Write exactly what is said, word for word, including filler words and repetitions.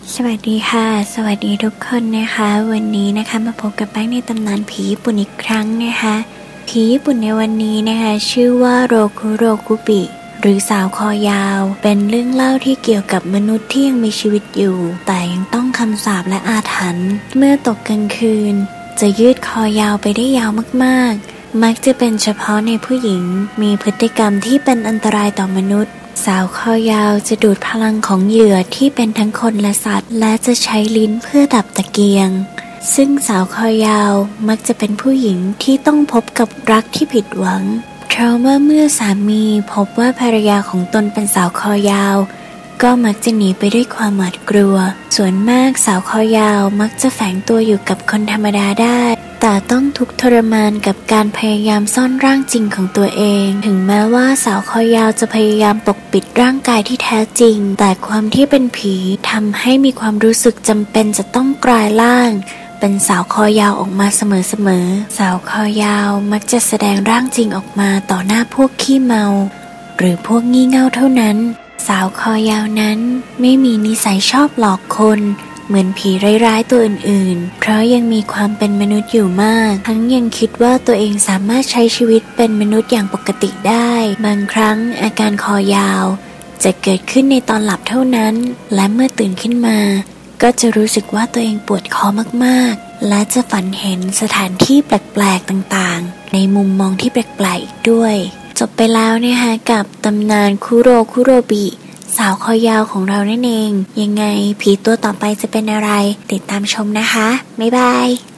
สวัสดีค่ะสวัสดีทุกคนนะคะวันนี้นะคะมาพบกับแป้งในตำนานผีญี่ปุ่นอีกครั้งนะคะผีญี่ปุ่นในวันนี้นะคะชื่อว่าโรคุโรคุบิหรือสาวคอยาวเป็นเรื่องเล่าที่เกี่ยวกับมนุษย์ที่ยังมีชีวิตอยู่แต่ยังต้องคำสาปและอาถรรพ์เมื่อตกกลางคืนจะยืดคอยาวไปได้ยาวมากๆมักจะเป็นเฉพาะในผู้หญิงมีพฤติกรรมที่เป็นอันตรายต่อมนุษย์สาวคอยาวจะดูดพลังของเหยื่อที่เป็นทั้งคนและสัตว์และจะใช้ลิ้นเพื่อดับตะเกียงซึ่งสาวคอยาวมักจะเป็นผู้หญิงที่ต้องพบกับรักที่ผิดหวังเพราะว่าเมื่อสามีพบว่าภรรยาของตนเป็นสาวคอยาวก็มักจะหนีไปด้วยความหวาดกลัวส่วนมากสาวคอยาวมักจะแฝงตัวอยู่กับคนธรรมดาได้แต่ต้องทุกข์ทรมานกับการพยายามซ่อนร่างจริงของตัวเองถึงแม้ว่าสาวคอยาวจะพยายามปกปิดร่างกายที่แท้จริงแต่ความที่เป็นผีทำให้มีความรู้สึกจำเป็นจะต้องกลายร่างเป็นสาวคอยาวออกมาเสมอๆสาวคอยาวมักจะแสดงร่างจริงออกมาต่อหน้าพวกขี้เมาหรือพวกงี่เง่าเท่านั้นสาวคอยาวนั้นไม่มีนิสัยชอบหลอกคนเหมือนผีร้ายๆตัวอื่นๆเพราะยังมีความเป็นมนุษย์อยู่มากทั้งยังคิดว่าตัวเองสามารถใช้ชีวิตเป็นมนุษย์อย่างปกติได้บางครั้งอาการคอยาวจะเกิดขึ้นในตอนหลับเท่านั้นและเมื่อตื่นขึ้นมาก็จะรู้สึกว่าตัวเองปวดคอมากๆและจะฝันเห็นสถานที่แปลกๆต่างๆในมุมมองที่แปลกๆอีกด้วยจบไปแล้วนะคะกับตำนานคุโรคุโรบิสาวคอยาวของเรานั่นเองยังไงผีตัวต่อไปจะเป็นอะไรติดตามชมนะคะบ๊ายบาย